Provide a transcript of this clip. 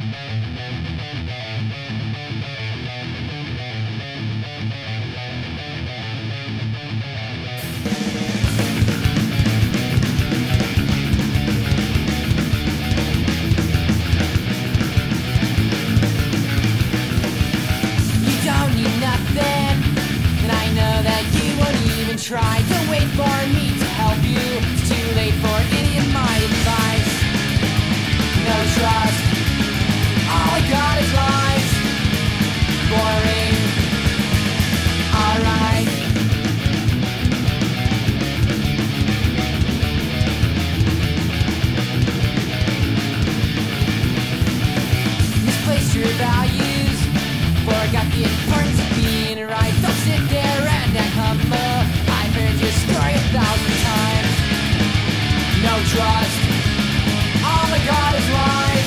Try to wait for me to help you. It's too late for any of my advice. No trust, all I got is lies. Boring, alright. Misplaced your values, forgot the importance of being right. Don't sit there and act humble. I've heard your story 1,000 times. No trust, all I got is lies.